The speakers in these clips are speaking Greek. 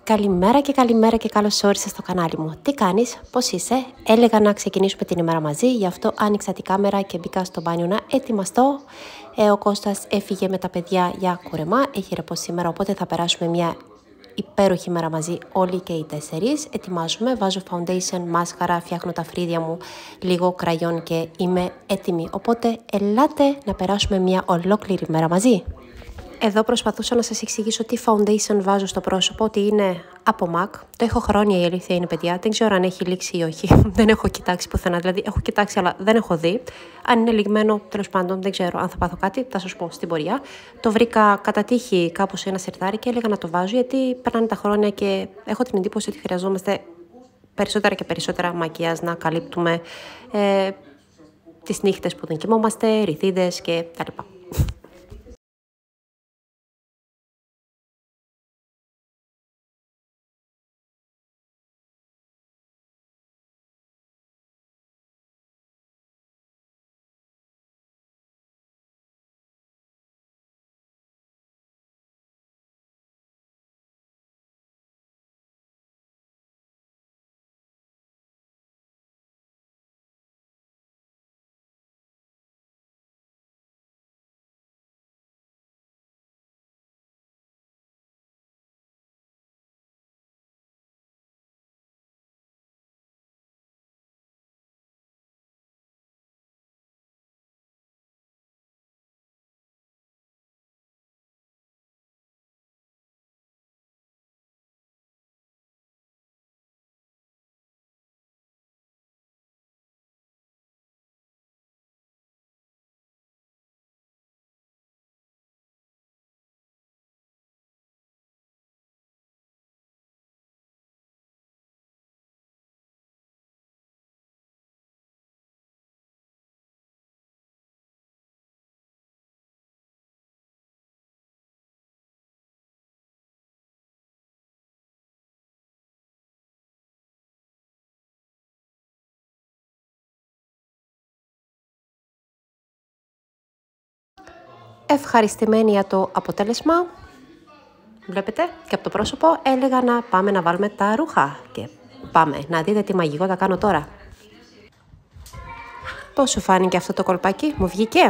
Καλημέρα και καλώς όρισες στο κανάλι μου. Τι κάνεις, πώς είσαι? Έλεγα να ξεκινήσουμε την ημέρα μαζί, γι' αυτό άνοιξα την κάμερα και μπήκα στο μπάνιο να ετοιμαστώ. Ο Κώστας έφυγε με τα παιδιά για κούρεμα, έχει ρεπό σήμερα, οπότε θα περάσουμε μια υπέροχη μέρα μαζί όλοι και οι τέσσερις. Ετοιμάζουμε, βάζω foundation, μάσκαρα, φτιάχνω τα φρύδια μου, λίγο κραγιόν και είμαι έτοιμη. Οπότε ελάτε να περάσουμε μια ολόκληρη μέρα μαζί. Εδώ προσπαθούσα να σας εξηγήσω τι foundation βάζω στο πρόσωπο, ότι είναι από MAC. Το έχω χρόνια, η αλήθεια είναι, παιδιά. Δεν ξέρω αν έχει λήξει ή όχι. Δεν έχω κοιτάξει πουθενά. Δηλαδή, έχω κοιτάξει, αλλά δεν έχω δει. Αν είναι λιγμένο, τέλος πάντων, δεν ξέρω αν θα πάθω κάτι. Θα σας πω στην πορεία. Το βρήκα κατά τύχη κάπου σε ένα σιρτάρι και έλεγα να το βάζω, γιατί περνάνε τα χρόνια και έχω την εντύπωση ότι χρειαζόμαστε περισσότερα και περισσότερα μακιάζ να καλύπτουμε τις νύχτες που δεν κοιμόμαστε, ρηθίδες και τα λοιπά. Ευχαριστημένη για το αποτέλεσμα. Βλέπετε και από το πρόσωπο έλεγα να πάμε να βάλουμε τα ρούχα. Και πάμε να δείτε τι μαγικό θα κάνω τώρα. Πώς σου φάνηκε αυτό το κολπάκι, μου βγήκε?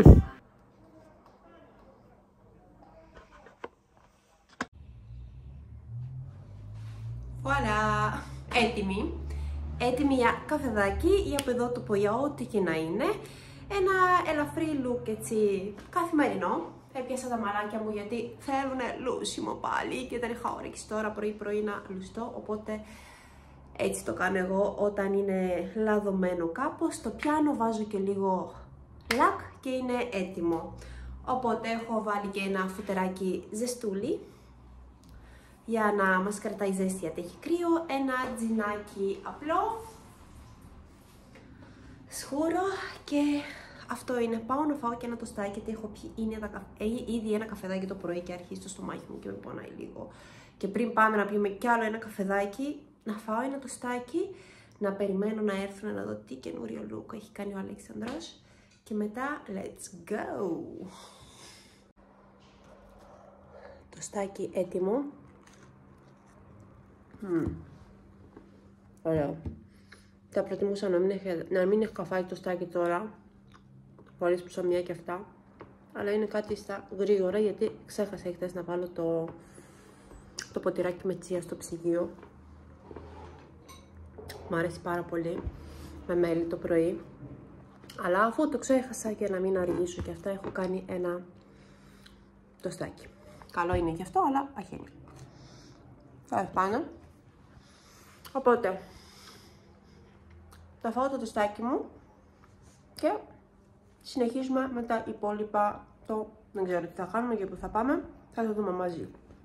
Voilà, έτοιμη για καφεδάκι ή από εδώ το πογιά, ό,τι και να είναι. Ένα ελαφρύ look, έτσι, καθημερινό. Έπιασα τα μαλάκια μου γιατί θέλουνε λούσιμο πάλι και δεν είχα όρεξη τώρα πρωί να λουστώ, οπότε έτσι το κάνω εγώ όταν είναι λαδωμένο κάπως. Στο πιάνο βάζω και λίγο λακ και είναι έτοιμο. Οπότε έχω βάλει και ένα φουτεράκι ζεστούλι για να μας κρατάει ζέστη γιατί έχει κρύο, ένα τζινάκι απλό, σχούρο και αυτό είναι. Πάω να φάω και ένα τοστάκι γιατί έχω πιει ήδη ένα καφεδάκι το πρωί και αρχίζει το στομάχι μου και με πονάει λίγο. Και πριν πάμε να πιούμε κι άλλο ένα καφεδάκι, να φάω ένα τοστάκι, να περιμένω να έρθουν να δω τι καινούριο look έχει κάνει ο Αλέξανδρος και μετά let's go! Τοστάκι έτοιμο. Ωραίο. Θα προτιμούσα να μην έχω φάει το στάκι τώρα, χωρίς ψωμιά και αυτά, αλλά είναι κάτι στα γρήγορα γιατί ξέχασα χθες να βάλω το ποτηράκι με τσία στο ψυγείο. Μου αρέσει πάρα πολύ με μέλι το πρωί, αλλά αφού το ξέχασα και να μην αργήσω και αυτά, έχω κάνει ένα τοστάκι. Καλό είναι και αυτό, αλλά παχαίνει. Θα πάνω. Οπότε θα φάω το τοστάκι μου και συνεχίζουμε με τα υπόλοιπα. Δεν ξέρω τι θα κάνουμε και πού θα πάμε, θα το δούμε μαζί.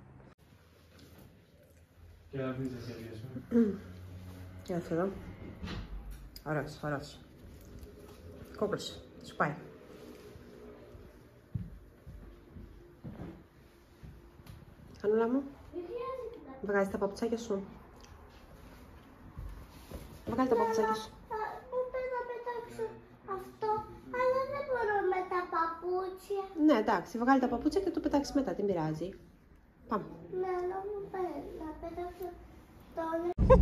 Και να πεις εσύ αγγέσου. Για αυτό εδώ. Ωραίος. Κόκκος, σου πάει. Χανούλα μου, βγάζεις τα παπουτσάκια σου. Βγάλει τα παπουτσάκια σου. Πρέπει να πετάξω αυτό, αλλά δεν μπορώ με τα παπούτσια. Ναι, εντάξει, βγάλει τα παπούτσια και το πετάξει μετά, δεν πειράζει. Πάμε. Ναι, αλλά μου να πετάξω τον...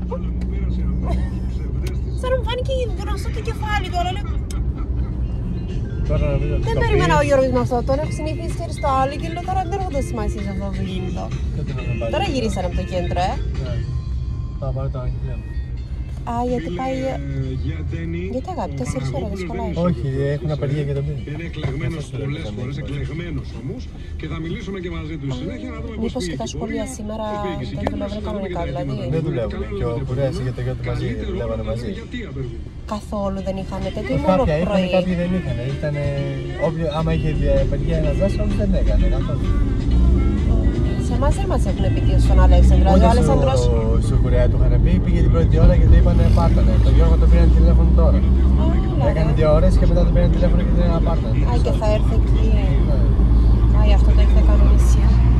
Σαν να μου φάνηκε γνωστό το κεφάλι του, αλλά λέω... Τώρα να μην Δεν περίμενα ο Γιώργος με αυτό, τον έχω συνηθίσει και στο άλλο και λέω τώρα δεν έχω δώσει σημασία σε αυτό το κινητό. Τώρα γυρίσανε από το κέντρο, Θα πάρω το αγγλία. Α, γιατί πάει... Γιατί αγάπη, 4 ώρες δεν κολλάει. Όχι, έχουν απεργία και το πίνει. Είναι εκλεγμένος πολλές φορές, εκλεγμένος όμως και θα μιλήσουμε και μαζί του συνέχεια να δούμε πώς Μήπως και πήγε. τα σχολεία σήμερα δεν δουλεύουν κανονικά, δηλαδή. Δεν δουλεύουν και ο Κουρέας και το γιο του μαζί δουλεύανε μαζί. Καθόλου δεν είχαμε τέτοιο, μόνο Κάποια είχαν, πρωί. κάποιοι δεν είχαν. Άμα είχε απεργία ένας δάσκαλος δεν έκανε καθόλου. Σε εμάς δεν μας έχουν πει και στον Αλέξανδρο. Ο Αλέξανδρος... Στο Κουρέα του είχαν πει, πήγε την πρώτη ώρα και του είπανε πάρτανε. Το Γιώργο το πήραν τηλέφωνο τώρα. Έκανε 2 ώρες και μετά το πήραν τηλέφωνο και του είπανε πάρτανε. Α, και θα έρθει εκεί. Α, γι' αυτό το έχετε κανονίσει.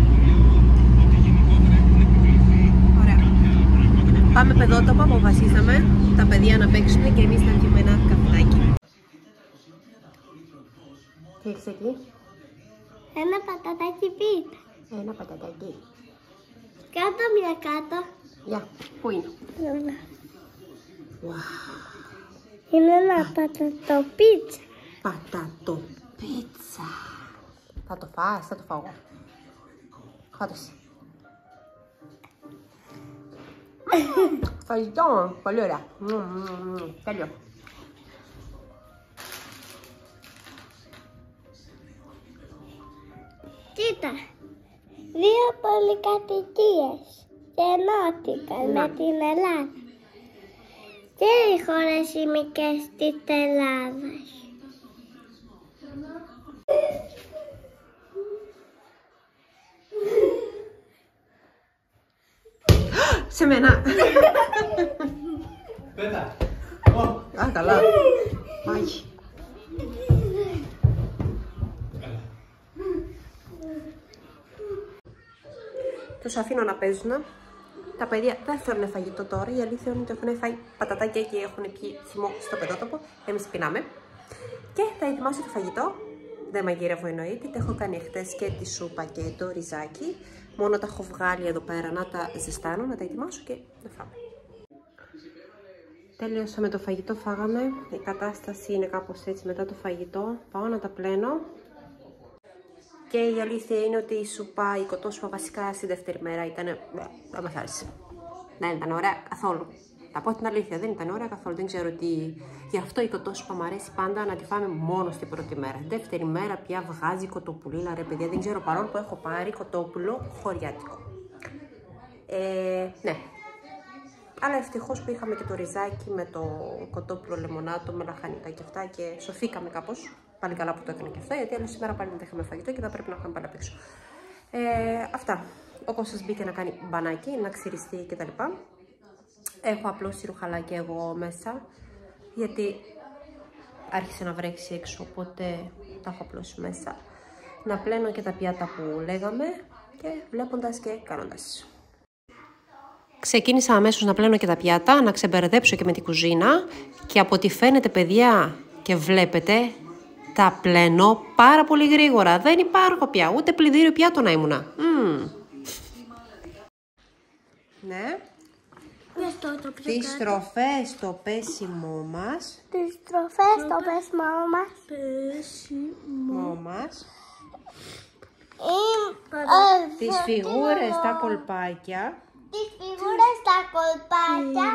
Ωραία. Πάμε παιδότοπο, αποφασίσαμε τα παιδιά να παίξουν και εμείς θα βγούμε ένα καφεδάκι. Τι έχεις εκεί? Ένα πατατάκι πίτ. Ένα πατατάκι. Κάτω μια κάτω. Γεια, πού είναι? Όλα. Wow. Είναι ένα πατατό πίτσα. Πατατό πίτσα. Θα το φας, θα το φάω. Χάτω εσύ. Ευχαριστώ, πολύ ωραία. Τέλειο. Κοίτα. 2 πολυκατοικίες γεννήθηκαν με την Ελλάδα. Και οι χώρες ημικές της Ελλάδας. Σε μένα. Πέτα! Α, καλά. Όχι. Τους αφήνω να παίζουν. Τα παιδιά δεν θέλουν φαγητό τώρα. Η αλήθεια είναι ότι έχουν φάει πατατάκια και έχουν πιει θυμό στο παιδότοπο. Εμείς πεινάμε. Και θα ετοιμάσω το φαγητό. Δεν μαγειρεύω εννοείται. Τα έχω κάνει χτες και τη σούπα και το ριζάκι. Μόνο τα έχω βγάλει εδώ πέρα να τα ζεστάνω, να τα ετοιμάσω και να φάμε. Τέλειωσα με το φαγητό, φάγαμε. Η κατάσταση είναι κάπως έτσι μετά το φαγητό. Πάω να τα πλένω. Και η αλήθεια είναι ότι η σούπα, η κοτόσουπα βασικά στη δεύτερη μέρα ήταν... δεν μας άρεσε. Δεν ήταν ωραία καθόλου. Θα πω την αλήθεια, δεν ήταν ωραία καθόλου. Δεν ξέρω τι... Γι' αυτό η κοτόσουπα μου αρέσει πάντα να τη φάμε μόνο στην πρώτη μέρα. Δεύτερη μέρα πια βγάζει κοτοπουλίλα, ρε παιδιά. Δεν ξέρω, παρόλο που έχω πάρει κοτόπουλο χωριάτικο. Ναι. Αλλά ευτυχώς που είχαμε και το ριζάκι με το κοτόπουλο λεμονάτο, με λαχανικά και αυτά και σωθήκαμε κάπως. Πάλι καλά που το έκανα και αυτό, γιατί άλλη σήμερα πάλι δεν είχαμε φαγητό και θα πρέπει να πάμε πάλι απ' έξω. Αυτά. Ο Κώστας μπήκε να κάνει μπανάκι, να ξυριστεί κτλ. Έχω απλώσει ρουχαλάκι εγώ μέσα, γιατί άρχισε να βρέξει έξω, οπότε τα έχω απλώσει μέσα. Να πλένω και τα πιάτα που λέγαμε και βλέποντας και κάνοντας. Ξεκίνησα αμέσως να πλένω και τα πιάτα, να ξεμπερδέψω και με την κουζίνα και από ό,τι φαίνεται παιδιά και βλέπετε, τα πλένω πάρα πολύ γρήγορα. Δεν υπάρχω πια, ούτε πλυντήριο πιάτο να ήμουνα. Ναι. Τις στροφές στο πέσιμό μας. Τις στροφές στο πέσιμό μας. Τις φιγούρες στα κολπάκια. Τις φιγούρες στα κολπάκια.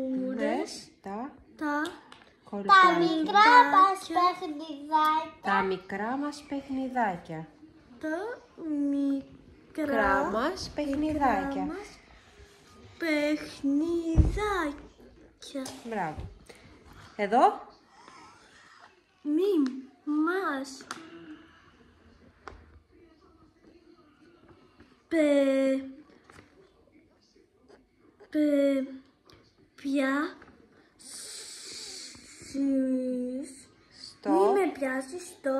Τα μικρά μας παιχνιδάκια. Τα μικρά μας παιχνιδάκια. Τα μικρά μας παιχνιδάκια. Παιχνιδάκια. Μπράβο. Εδώ. Μας. Μη με πιάσεις στο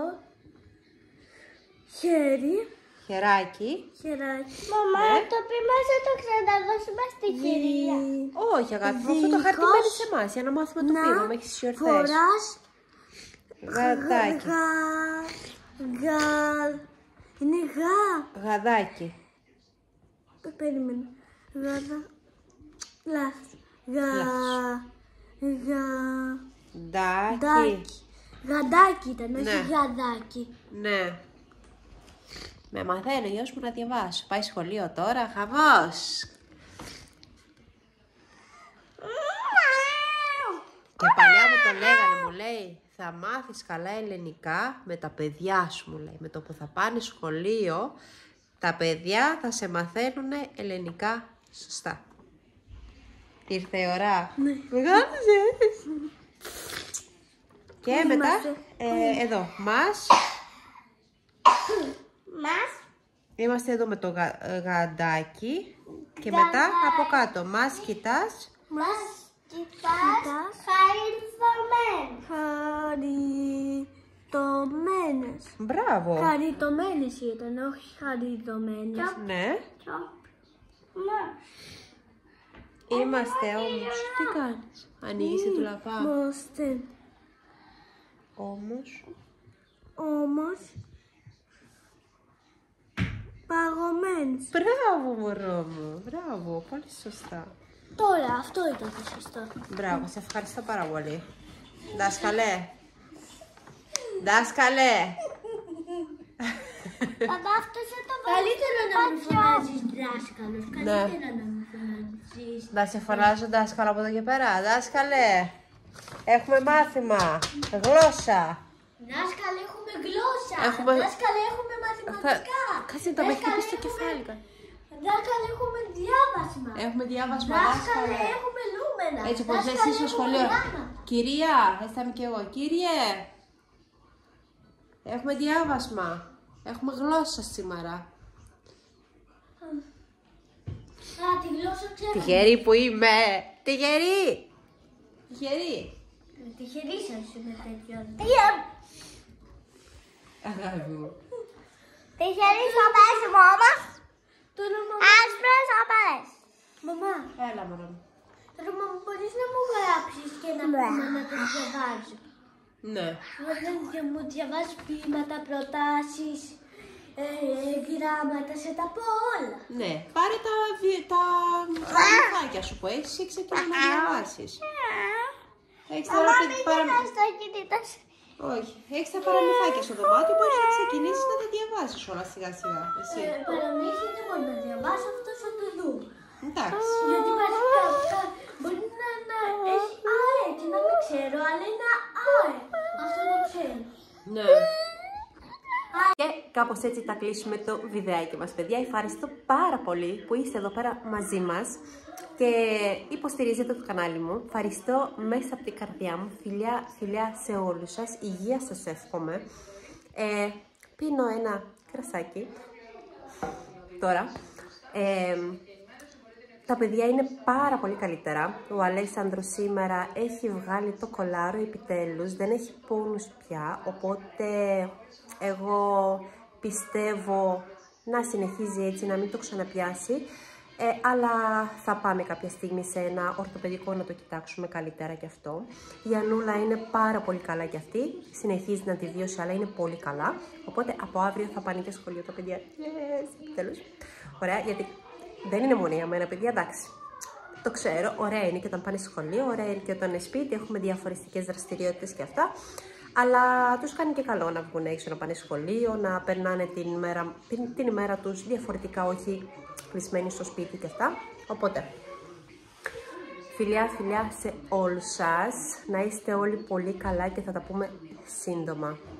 χεράκι. Μαμά, το πήμα θα το ξαναδώσουμε στη κυρία. Όχι αγάπη, αυτό το χάρτη μένει σε εμάς για να μάθουμε το πείμα μέχρι τις γιορτές. Γαδάκι. Είναι Γαδάκι. Περίμενε. Γαντάκι ήταν, Ναι. όχι γαδάκι. Ναι. Με μαθαίνει ο γιος μου να διαβάσω. Πάει σχολείο τώρα, χαμός. Και παλιά μου το λέγανε, μου λέει, θα μάθεις καλά ελληνικά με τα παιδιά σου, μου λέει. Με το που θα πάνε σχολείο, τα παιδιά θα σε μαθαίνουν ελληνικά σωστά. Ήρθε η ώρα. Ναι. Μεγάλωσες. Και μετά, εδώ, μας. Είμαστε εδώ με το γαντάκι. Και μετά από κάτω, μας κοιτάς. Μας κοιτάς χαριτωμένες. Μπράβο. Χαριτωμένες ήταν, όχι χαριτωμένες. Ναι. Είμαστε όμως. Τι κάνεις? Ανοίγεις τη τουλαπά. Είμαστε Όμως. παγωμένες. Μπράβο μωρό μου. Μπράβο. Πολύ σωστά. Τώρα, αυτό ήταν το σωστό. Μπράβο. Σε ευχαριστώ πάρα πολύ. Δάσκαλε. Δάσκαλε. Παπά, αυτό σε το καλύτερο να μου φωνάζεις δάσκαλος. Ναι. Καλύτερα να μου φωνάζεις. Να σε φωνάζω δάσκαλο από εδώ και πέρα. Δάσκαλε. Έχουμε μάθημα. Γλώσσα. Δάσκαλε, έχουμε γλώσσα. Έχουμε- Δάσκαλε, έχουμε μαθηματικά. Κάτσε να τα με χτυπήσει στο κεφάλι. Δάσκαλε, έχουμε διάβασμα. Έχουμε διάβασμα, Δάσκαλε, δάσκαλε. έχουμε νούμερα. Έτσι όπως λες Δάσκαλε, εσύ στο έχουμε σχολείο. γράμματα. Κυρία, αισθάνομαι κι εγώ. Κύριε, έχουμε διάβασμα. Έχουμε γλώσσα σήμερα. Α, τη γλώσσα ξέρω. Τυχερή που είμαι. Τυχερή. Τυχερή. Τυχερή σας είμαι τέτοιο. Αγάπη μου. Τυχερή στο πέσιμο όμως. Άσπρος όπαρες. Μαμά, Έλα μωρό μου. τώρα μπορείς να μου γράψεις και να πούμε να το διαβάζω. Ναι. Και μου διαβάζεις ποίηματα, προτάσεις, γράμματα, σε τα πω όλα. Ναι. Πάρε τα βιβλιάκια σου που έχεις και ξεκινά να διαβάσεις. Έχεις τώρα στο κινητό σου. Όχι. Έχεις τα παραμυθάκια στο δωμάτιο, μπορείς να ξεκινήσεις να τα διαβάσεις όλα σιγά σιγά. Εσύ. Παραμύθι δεν μπορεί να διαβάσω, αυτό θα το δούμε. Εντάξει. Γιατί μπορεί να έχει ΑΕ και να μην ξέρω, αλλά είναι ΑΕ. Αυτό το ξέρω. Ναι. Και κάπως έτσι θα κλείσουμε το βιντεάκι μας, παιδιά. Ευχαριστώ πάρα πολύ που είστε εδώ πέρα μαζί μας και υποστηρίζετε το κανάλι μου. Ευχαριστώ μέσα από την καρδιά μου. Φιλιά, φιλιά σε όλους σας. Υγεία σας εύχομαι. Πίνω ένα κρασάκι τώρα. Τα παιδιά είναι πάρα πολύ καλύτερα. Ο Αλέξανδρος σήμερα έχει βγάλει το κολάρο επιτέλους, δεν έχει πόνους πια, οπότε εγώ πιστεύω να συνεχίζει έτσι, να μην το ξαναπιάσει. Αλλά θα πάμε κάποια στιγμή σε ένα ορθοπαιδικό να το κοιτάξουμε καλύτερα κι αυτό. Η Ανούλα είναι πάρα πολύ καλά κι αυτή, συνεχίζει να τη βίωσε, αλλά είναι πολύ καλά. Οπότε από αύριο θα πάνε και σχολείο τα παιδιά. Yes, τέλος. Ωραία, γιατί δεν είναι μόνο για μένα, παιδιά, εντάξει. Το ξέρω, ωραία είναι και όταν πάνε σχολείο, ωραία είναι και όταν είναι σπίτι, έχουμε διαφορετικές δραστηριότητες και αυτά. Αλλά τους κάνει και καλό να βγουν έξω, να πάνε σχολείο, να περνάνε την ημέρα τους διαφορετικά, όχι κλεισμένοι στο σπίτι και αυτά. Οπότε, φιλιά, φιλιά σε όλους σας, να είστε όλοι πολύ καλά και θα τα πούμε σύντομα.